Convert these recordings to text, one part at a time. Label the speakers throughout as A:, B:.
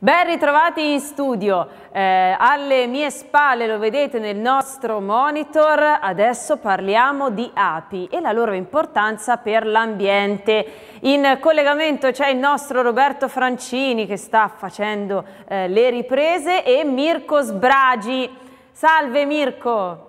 A: Ben ritrovati in studio, alle mie spalle lo vedete nel nostro monitor, adesso parliamo di api e la loro importanza per l'ambiente. In collegamento c'è il nostro Roberto Francini che sta facendo le riprese e Mirko Sbragi. Salve Mirko!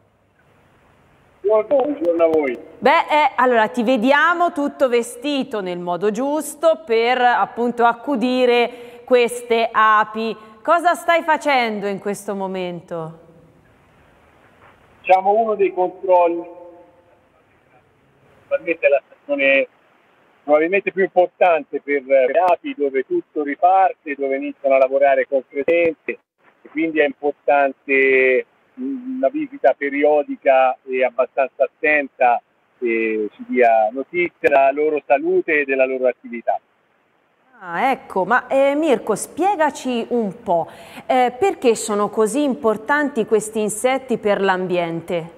B: Buongiorno a voi.
A: Allora ti vediamo tutto vestito nel modo giusto per appunto accudire queste api. Cosa stai facendo in questo momento?
B: Diciamo uno dei controlli, probabilmente la stazione probabilmente più importante per le api, dove tutto riparte, dove iniziano a lavorare concretamente, e quindi è importante una visita periodica e abbastanza attenta che ci dia notizie della loro salute e della loro attività.
A: Ah, ecco, ma Mirko, spiegaci un po', perché sono così importanti questi insetti per l'ambiente?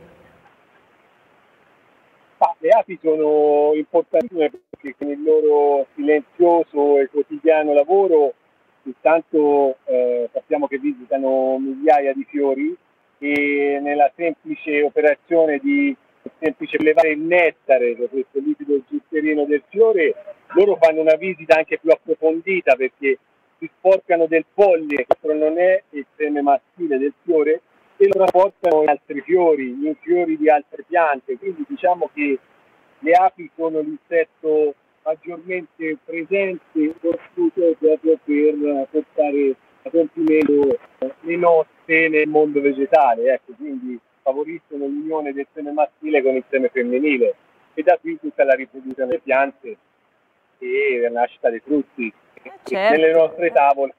B: Le api sono importantissime perché con il loro silenzioso e quotidiano lavoro intanto sappiamo che visitano migliaia di fiori e nella semplice operazione di levare il nettare da questo liquido zuccherino del fiore, loro fanno una visita anche più approfondita perché si sporcano del polline, che però non è il seme maschile del fiore, e lo trasportano in altri fiori, in fiori di altre piante. Quindi diciamo che le api sono l'insetto maggiormente presente, conosciuto proprio per portare a compimento le nozze nel mondo vegetale, ecco, quindi favoriscono l'unione del seme maschile con il seme femminile e da qui tutta la riproduzione delle piante e la nascita dei frutti
A: Certo.
B: nelle nostre tavole.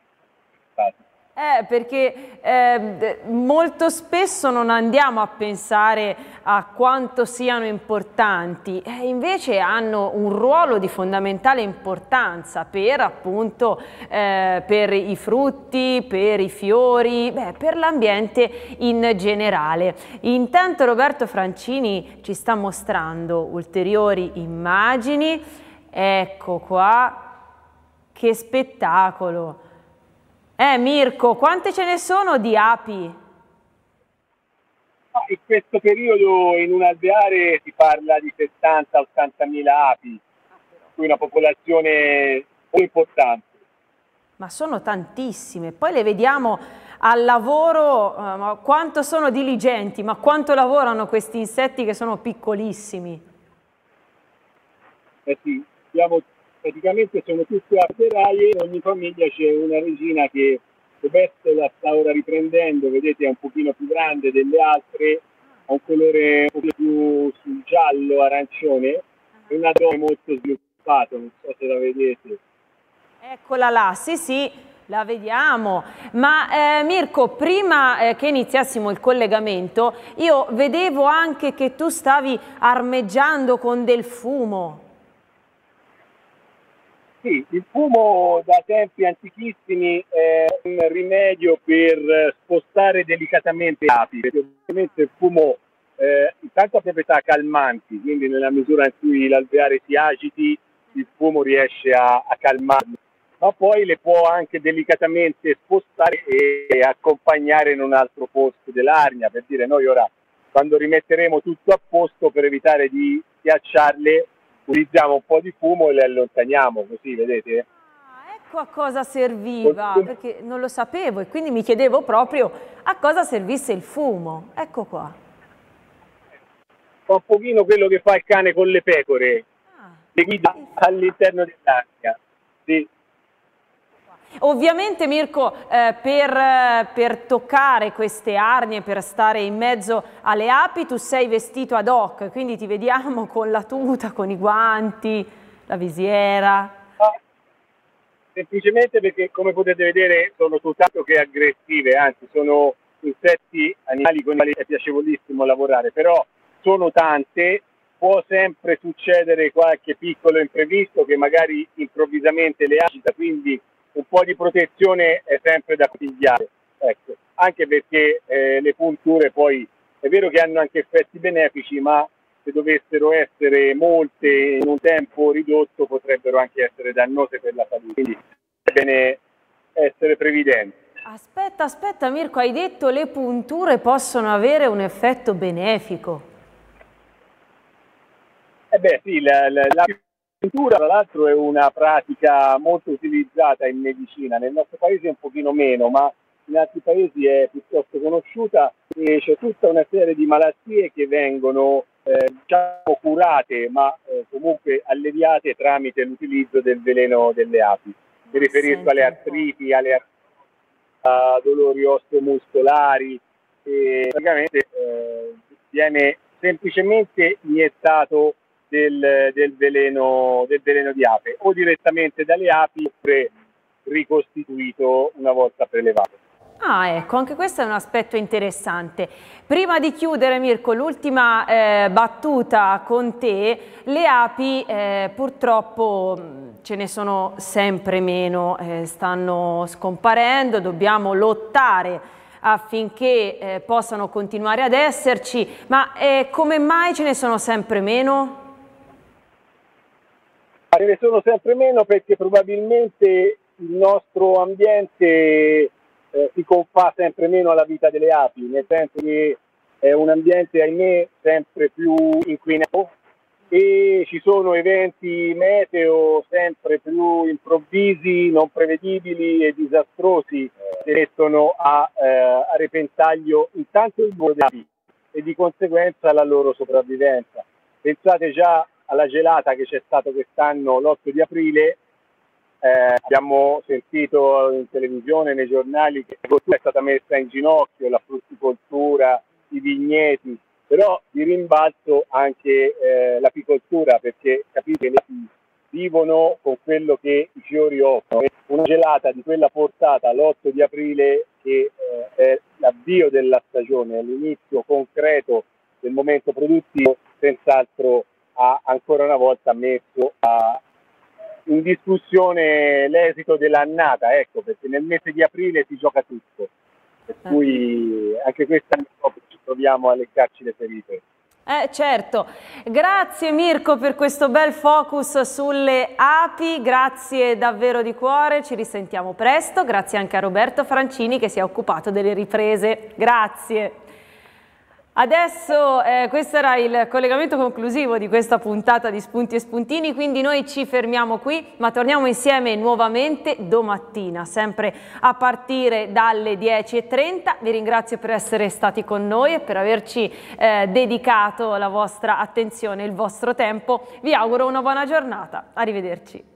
A: Perché molto spesso non andiamo a pensare a quanto siano importanti, invece hanno un ruolo di fondamentale importanza per appunto per i frutti, per i fiori, per l'ambiente in generale. Intanto Roberto Francini ci sta mostrando ulteriori immagini, ecco qua, che spettacolo! Mirko, quante ce ne sono di api?
B: In questo periodo in un alveare si parla di 70-80 mila api, quindi una popolazione importante.
A: Ma sono tantissime, poi le vediamo al lavoro, quanto sono diligenti, ma quanto lavorano questi insetti che sono piccolissimi.
B: Sì, praticamente sono tutte operaie, in ogni famiglia c'è una regina che Roberto la sta ora riprendendo, vedete è un pochino più grande delle altre, ha un colore un po' più sul giallo arancione e un addome molto sviluppato, non so se la vedete.
A: Eccola là, sì, la vediamo. Ma Mirko, prima che iniziassimo il collegamento, io vedevo anche che tu stavi armeggiando con del fumo.
B: Sì, il fumo da tempi antichissimi è un rimedio per spostare delicatamente le api, perché ovviamente il fumo intanto ha proprietà calmanti, quindi nella misura in cui l'alveare si agiti il fumo riesce a calmarlo, ma poi le può anche delicatamente spostare e accompagnare in un altro posto dell'arnia, per dire noi ora quando rimetteremo tutto a posto per evitare di schiacciarle utilizziamo un po' di fumo e le allontaniamo, così vedete?
A: Ecco a cosa serviva, perché non lo sapevo e quindi mi chiedevo proprio a cosa servisse il fumo. Ecco qua.
B: Fa un pochino quello che fa il cane con le pecore, le guida all'interno dell'arnia. Sì.
A: Ovviamente Mirko, per toccare queste arnie, per stare in mezzo alle api, tu sei vestito ad hoc, quindi ti vediamo con la tuta, con i guanti, la visiera.
B: Semplicemente perché, come potete vedere, sono tutt'altro che aggressive, anzi sono insetti, animali con i quali è piacevolissimo lavorare, però sono tante, può sempre succedere qualche piccolo imprevisto che magari improvvisamente le agita, quindi un po' di protezione è sempre da consigliare, ecco. Anche perché le punture poi è vero che hanno anche effetti benefici, ma se dovessero essere molte in un tempo ridotto potrebbero anche essere dannose per la salute. Quindi è bene essere previdenti.
A: Aspetta Mirko, hai detto le punture possono avere un effetto benefico.
B: Sì, la puntura tra l'altro è una pratica molto utilizzata in medicina, nel nostro paese un pochino meno, ma in altri paesi è piuttosto conosciuta e c'è tutta una serie di malattie che vengono diciamo curate, ma comunque alleviate tramite l'utilizzo del veleno delle api. Mi riferisco alle artriti, a dolori osteomuscolari e praticamente viene semplicemente iniettato del veleno di ape o direttamente dalle api oppure ricostituito una volta prelevato.
A: Ah, ecco, anche questo è un aspetto interessante. Prima di chiudere, Mirko, l'ultima battuta con te. Le api purtroppo ce ne sono sempre meno, stanno scomparendo, dobbiamo lottare affinché possano continuare ad esserci, ma come mai ce ne sono sempre meno?
B: Ce ne sono sempre meno perché probabilmente il nostro ambiente si confà sempre meno alla vita delle api, nel senso che è un ambiente, ahimè, sempre più inquinato e ci sono eventi meteo sempre più improvvisi, non prevedibili e disastrosi che mettono a repentaglio intanto il volo delle api e di conseguenza la loro sopravvivenza. Pensate già alla gelata che c'è stato quest'anno l'8 di aprile, abbiamo sentito in televisione, nei giornali, che l'agricoltura è stata messa in ginocchio, la frutticoltura, i vigneti, però di rimbalzo anche l'apicoltura, perché capite, le api vivono con quello che i fiori offrono. Una gelata di quella portata l'8 di aprile, che è l'avvio della stagione, l'inizio concreto del momento produttivo, senz'altro ha ancora una volta messo in discussione l'esito dell'annata, ecco, perché nel mese di aprile si gioca tutto, per cui anche quest'anno ci troviamo a leccarci le ferite.
A: Certo, grazie Mirko per questo bel focus sulle api, grazie davvero di cuore, ci risentiamo presto, grazie anche a Roberto Francini che si è occupato delle riprese, grazie. Adesso questo era il collegamento conclusivo di questa puntata di Spunti e Spuntini, quindi noi ci fermiamo qui, ma torniamo insieme nuovamente domattina, sempre a partire dalle 10:30. Vi ringrazio per essere stati con noi e per averci dedicato la vostra attenzione, il vostro tempo. Vi auguro una buona giornata. Arrivederci.